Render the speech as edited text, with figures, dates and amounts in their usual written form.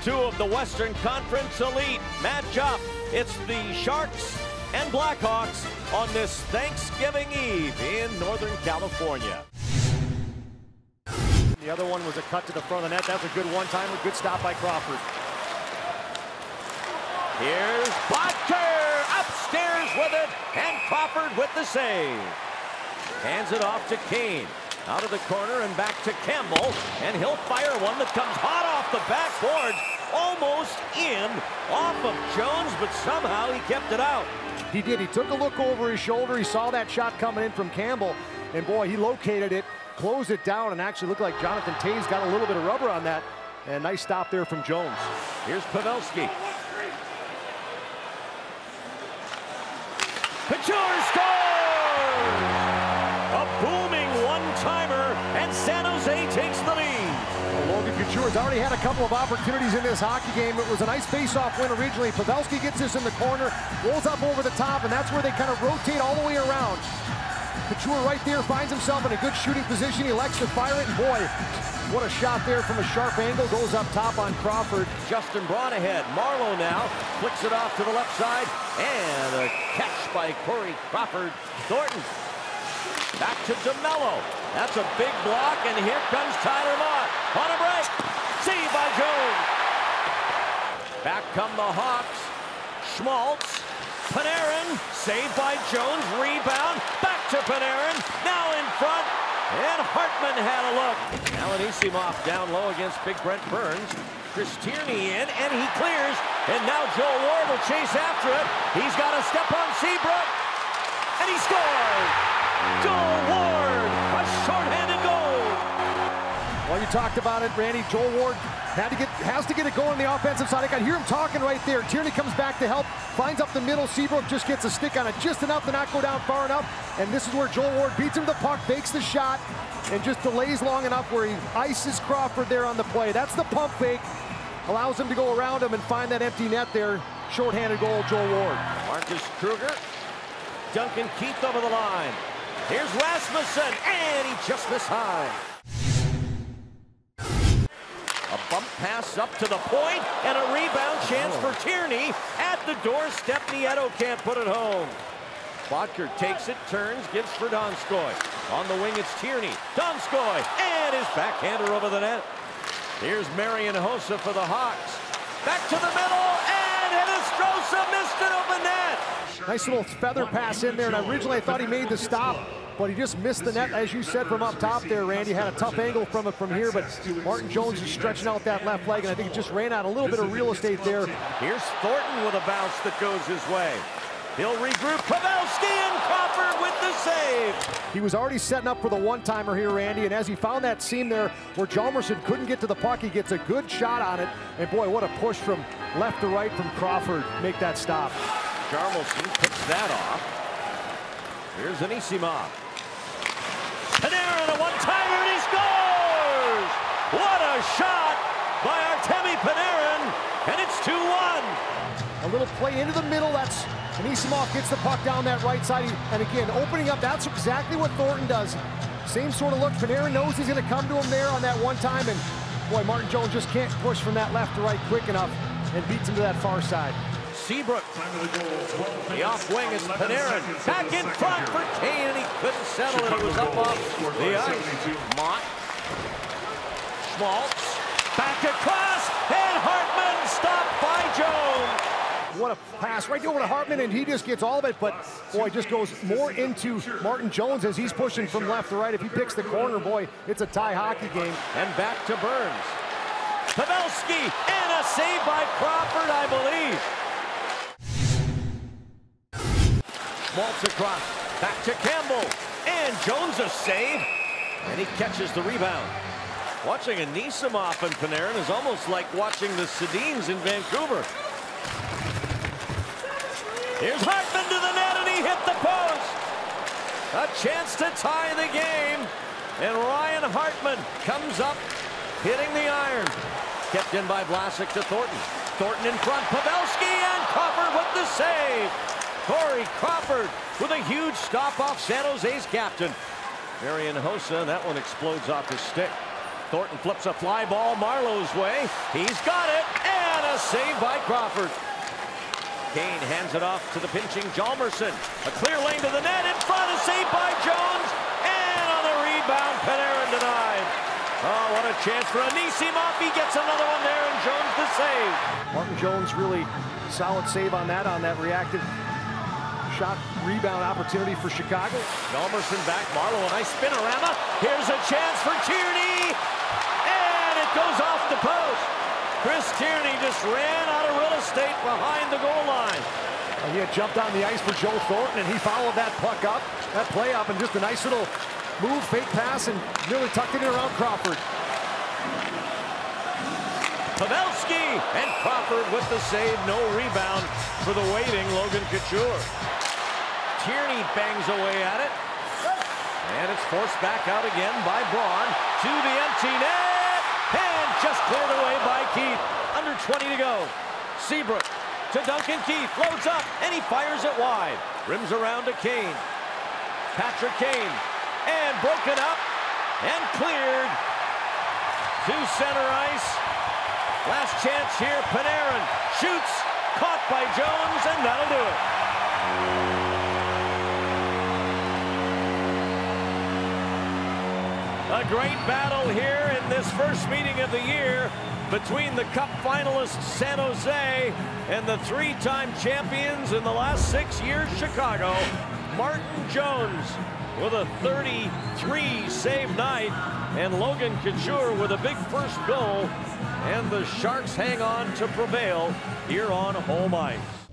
two of the Western Conference Elite match up. It's the Sharks and Blackhawks on this Thanksgiving Eve in Northern California. The other one was a cut to the front of the net. That was a good one-timer. Good stop by Crawford. Here's Bottker upstairs with it, and Crawford with the save. Hands it off to Kane. Out of the corner and back to Campbell, and he'll fire one that comes hot off the backboards, almost in, off of Jones, but somehow he kept it out. He did. He took a look over his shoulder. He saw that shot coming in from Campbell, and boy, he located it, closed it down, and actually looked like Jonathan Toews got a little bit of rubber on that. And nice stop there from Jones. Here's Pavelski. Couture scores! A booming one-timer, and San Jose takes the lead. Well, Logan Couture's already had a couple of opportunities in this hockey game. It was a nice face-off win originally. Pavelski gets this in the corner, rolls up over the top, and that's where they kind of rotate all the way around. Couture right there finds himself in a good shooting position. He elects to fire it, and boy, what a shot there from a sharp angle. Goes up top on Crawford. Justin Braun ahead. Marleau now flicks it off to the left side, and a catch by Corey Crawford. Thornton back to DeMello. That's a big block, and here comes Tyler Mott on a break. Saved by Jones. Back come the Hawks. Schmaltz. Panarin. Saved by Jones. Rebound. Back to Panarin. Now in front. And Hartman had a look. Alan Anisimov down low against Big Brent Burns. Chris Tierney in, and he clears. And now Joel Ward will chase after it. He's got a step on Seabrook. And he scores! Joel Ward, a shorthanded goal. Well, you talked about it, Randy. Joel Ward has to get it going on the offensive side. I can hear him talking right there. Tierney comes back to help, finds up the middle. Seabrook just gets a stick on it just enough to not go down far enough. And this is where Joel Ward beats him to the puck, fakes the shot, and just delays long enough where he ices Crawford there on the play. That's the pump fake. Allows him to go around him and find that empty net there. Shorthanded goal, Joel Ward. Marcus Kruger. Duncan Keith over the line. Here's Rasmussen, and he just missed high. A bump pass up to the point, and a rebound chance for Tierney. At the doorstep, Nieto can't put it home. Bottker takes it, turns, gives for Donskoy. On the wing, it's Tierney. Donskoy, and his backhander over the net. Here's Marian Hossa for the Hawks. Back to the middle, and Hinostroza missed it over net. Nice little feather pass in there, and originally I thought he made the stop, but he just missed the net, as you said, from up top there, Randy. Had a tough angle from it from here, but Martin Jones is stretching out that left leg, and I think it just ran out a little bit of real estate there. Here's Thornton with a bounce that goes his way. He'll regroup. Pavelski, and Crawford with the save. He was already setting up for the one-timer here, Randy, and as he found that seam there where Hjalmarsson couldn't get to the puck, he gets a good shot on it, and boy, what a push from left to right from Crawford. Make that stop. Hjalmarsson picks that off. Here's Anisimov. Panarin, a one-timer, and he scores! What a shot by Artemi Panarin, and it's 2-1. A little play into the middle. That's Anisimov gets the puck down that right side, and again, opening up. That's exactly what Thornton does. Same sort of look. Panarin knows he's going to come to him there on that one time, and boy, Martin Jones just can't push from that left to right quick enough and beats him to that far side. Seabrook. The off wing is Panarin. Back in front for Kane, and he couldn't settle it. It was up off the ice. Mott. Schmaltz. Back across, and Hartman stopped by Jones. What a pass right over to Hartman, and he just gets all of it, but boy, just goes more into Martin Jones as he's pushing from left to right. If he picks the corner, boy, it's a tie hockey game. And back to Burns. Pavelski, and a save by Crawford, I believe. Schmaltz across, back to Campbell, and Jones a save, and he catches the rebound. Watching Anisimov and Panarin is almost like watching the Sedins in Vancouver. Here's Hartman to the net, and he hit the post. A chance to tie the game, and Ryan Hartman comes up, hitting the iron. Kept in by Vlasic to Thornton. Thornton in front, Pavelski, and Crawford with the save. Corey Crawford with a huge stop off San Jose's captain. Marian Hossa, that one explodes off his stick. Thornton flips a fly ball Marleau's way. He's got it, and a save by Crawford. Kane hands it off to the pinching Hjalmarsson. A clear lane to the net in front, a save by Jones, and on the rebound, Panarin denied. Oh, what a chance for Anisimov. He gets another one there, and Jones the save. Martin Jones really solid save on that reactive shot rebound opportunity for Chicago. Hjalmarsson back, Marleau, a nice spinorama. Here's a chance for Tierney, and it goes off the post. Chris Tierney just ran out of real estate behind the goal line. He had jumped on the ice for Joe Thornton, and he followed that puck up, that play up, and just a nice little move, fake pass, and really tucked it in around Crawford. Pavelski, and Crawford with the save, no rebound for the waiting Logan Couture. Tierney bangs away at it, and it's forced back out again by Braun to the empty net, and just cleared away by Keith. Under 20 to go. Seabrook to Duncan Keith, loads up, and he fires it wide. Rims around to Kane. Patrick Kane, and broken up, and cleared to center ice. Last chance here, Panarin shoots, caught by Jones, and that'll do it. A great battle here in this first meeting of the year between the Cup finalists San Jose and the three-time champions in the last 6 years, Chicago. Martin Jones with a 33 save night, and Logan Couture with a big first goal, and the Sharks hang on to prevail here on home ice.